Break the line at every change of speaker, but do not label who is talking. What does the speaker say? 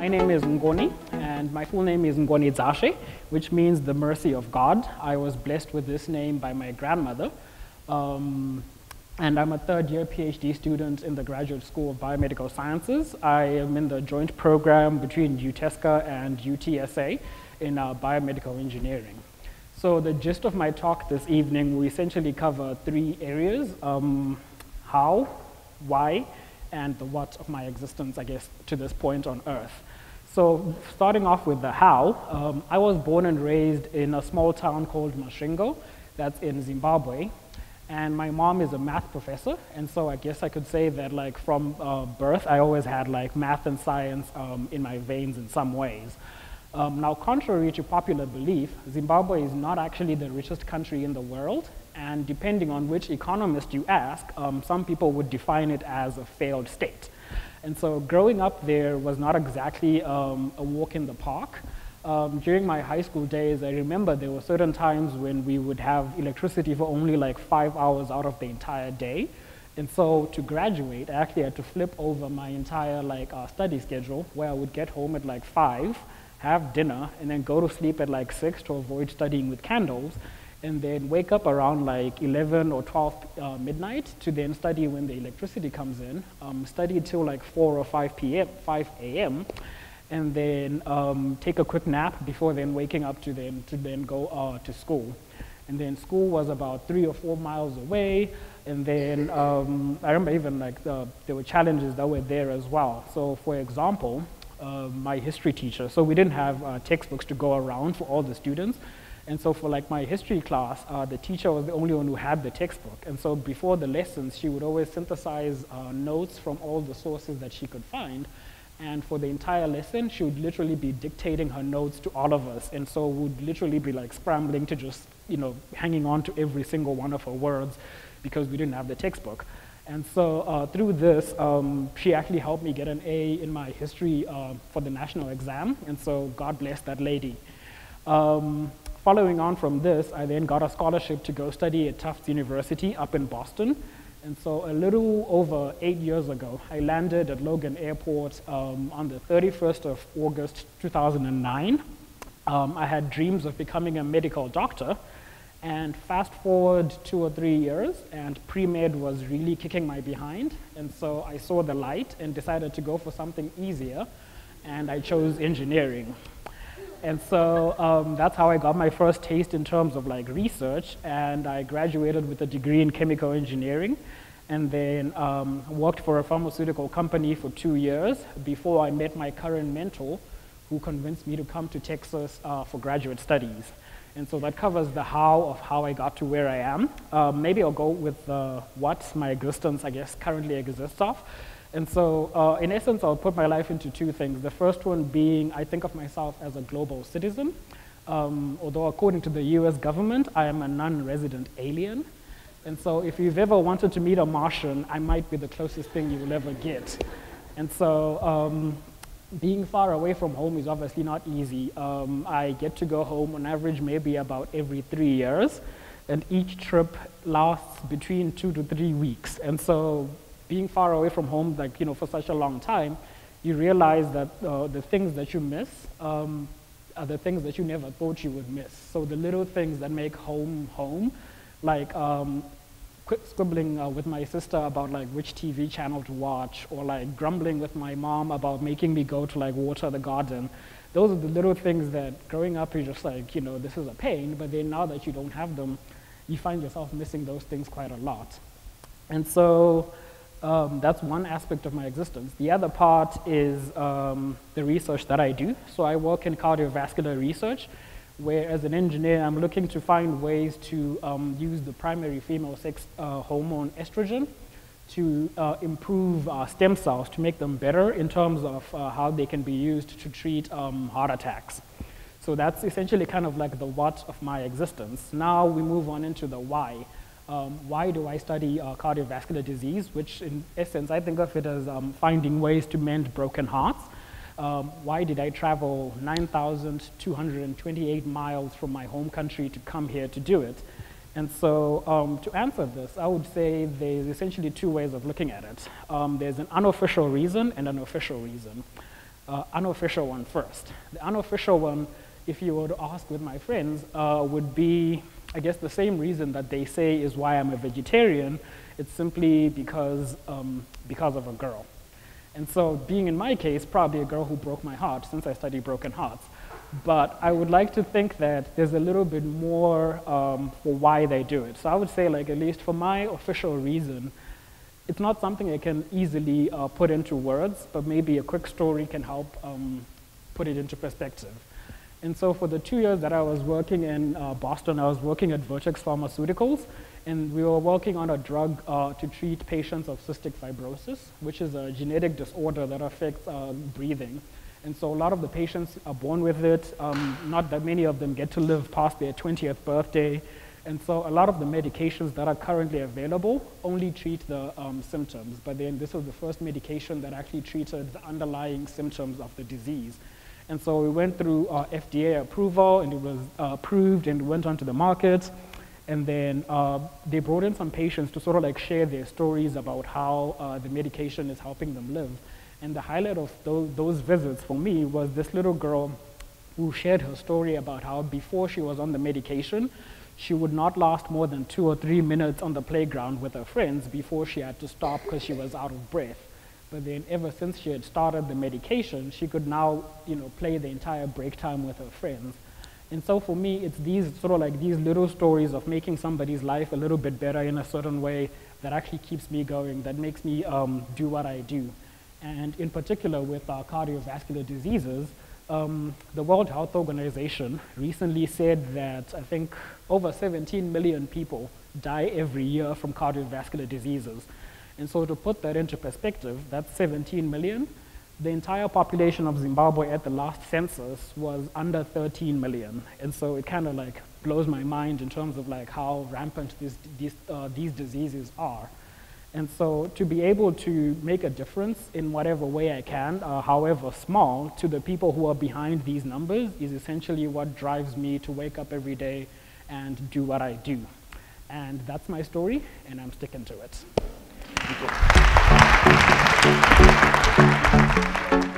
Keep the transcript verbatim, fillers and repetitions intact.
my name is Ngoni, and my full name is Ngoni Dzashe, which means the mercy of God. I was blessed with this name by my grandmother. Um, and I'm a third year PhD student in the Graduate School of Biomedical Sciences. I am in the joint program between UTESCA and U T S A in uh, biomedical engineering. So the gist of my talk this evening, we essentially cover three areas: um, how, why, and the what of my existence, I guess, to this point on Earth. So starting off with the how, um, I was born and raised in a small town called Masvingo, that's in Zimbabwe. And my mom is a math professor, and so I guess I could say that like from uh, birth, I always had like math and science um, in my veins in some ways. Um, now, contrary to popular belief, Zimbabwe is not actually the richest country in the world, and depending on which economist you ask, um, some people would define it as a failed state. And so growing up there was not exactly um, a walk in the park. Um, during my high school days, I remember there were certain times when we would have electricity for only like five hours out of the entire day. And so to graduate, I actually had to flip over my entire like uh, study schedule, where I would get home at like five, have dinner, and then go to sleep at like six to avoid studying with candles, and then wake up around like eleven or twelve uh, midnight to then study when the electricity comes in, um, study till like four or five p m, five a m, and then um, take a quick nap before then waking up to then, to then go uh, to school. And then school was about three or four miles away, and then um, I remember even like the, there were challenges that were there as well. So for example, uh, my history teacher, so we didn't have uh, textbooks to go around for all the students. And so for like my history class, uh, the teacher was the only one who had the textbook. And so before the lessons, she would always synthesize uh, notes from all the sources that she could find. And for the entire lesson, she would literally be dictating her notes to all of us. And so we'd literally be like scrambling to just, you know, hanging on to every single one of her words because we didn't have the textbook. And so uh, through this, um, she actually helped me get an A in my history uh, for the national exam. And so God bless that lady. Um, Following on from this, I then got a scholarship to go study at Tufts University up in Boston. And so a little over eight years ago, I landed at Logan Airport um, on the thirty-first of August two thousand nine. Um, I had dreams of becoming a medical doctor. And fast forward two or three years, and pre-med was really kicking my behind. And so I saw the light and decided to go for something easier, and I chose engineering. And so um, that's how I got my first taste in terms of like research, and I graduated with a degree in chemical engineering, and then um, worked for a pharmaceutical company for two years before I met my current mentor, who convinced me to come to Texas uh, for graduate studies. And so that covers the how of how I got to where I am. Um, maybe I'll go with uh, what my existence, I guess, currently exists of. And so, uh, in essence, I'll put my life into two things. The first one being, I think of myself as a global citizen. Um, although according to the U S government, I am a non-resident alien. And so if you've ever wanted to meet a Martian, I might be the closest thing you will ever get. And so, um, being far away from home is obviously not easy. Um, I get to go home on average maybe about every three years. And each trip lasts between two to three weeks. And so, being far away from home, like, you know, for such a long time, you realize that uh, the things that you miss um, are the things that you never thought you would miss. So the little things that make home home, like um, squibbling uh, with my sister about like which T V channel to watch, or like grumbling with my mom about making me go to like water the garden. Those are the little things that growing up you're just like, you know, this is a pain, but then now that you don't have them, you find yourself missing those things quite a lot. And so, Um, that's one aspect of my existence. The other part is um, the research that I do. So I work in cardiovascular research, where as an engineer, I'm looking to find ways to um, use the primary female sex uh, hormone estrogen to uh, improve uh, stem cells, to make them better in terms of uh, how they can be used to treat um, heart attacks. So that's essentially kind of like the what of my existence. Now we move on into the why. Um, why do I study uh, cardiovascular disease, which in essence, I think of it as um, finding ways to mend broken hearts. Um, why did I travel nine thousand two hundred twenty-eight miles from my home country to come here to do it? And so um, to answer this, I would say there's essentially two ways of looking at it. Um, there's an unofficial reason and an official reason. uh, unofficial one first. The unofficial one, if you were to ask with my friends, uh, would be, I guess, the same reason that they say is why I'm a vegetarian. It's simply because, um, because of a girl. And so being in my case, probably a girl who broke my heart, since I study broken hearts. But I would like to think that there's a little bit more um, for why they do it. So I would say, like, at least for my official reason, it's not something I can easily uh, put into words, but maybe a quick story can help um, put it into perspective. And so for the two years that I was working in uh, Boston, I was working at Vertex Pharmaceuticals, and we were working on a drug uh, to treat patients of cystic fibrosis, which is a genetic disorder that affects uh, breathing. And so a lot of the patients are born with it. Um, not that many of them get to live past their twentieth birthday. And so a lot of the medications that are currently available only treat the um, symptoms. But then this was the first medication that actually treated the underlying symptoms of the disease. And so we went through uh, F D A approval, and it was uh, approved and went onto the market. And then uh, they brought in some patients to sort of like share their stories about how uh, the medication is helping them live. And the highlight of those, those visits for me was this little girl who shared her story about how before she was on the medication, she would not last more than two or three minutes on the playground with her friends before she had to stop because she was out of breath. But then ever since she had started the medication, she could now, you know, play the entire break time with her friends. And so for me, it's these sort of like these little stories of making somebody's life a little bit better in a certain way that actually keeps me going, that makes me um, do what I do. And in particular with uh, cardiovascular diseases, um, the World Health Organization recently said that I think over seventeen million people die every year from cardiovascular diseases. And so to put that into perspective, that's seventeen million. The entire population of Zimbabwe at the last census was under thirteen million. And so it kind of like blows my mind in terms of like how rampant this, these, uh, these diseases are. And so to be able to make a difference in whatever way I can, uh, however small, to the people who are behind these numbers is essentially what drives me to wake up every day and do what I do. And that's my story, and I'm sticking to it. Thank you.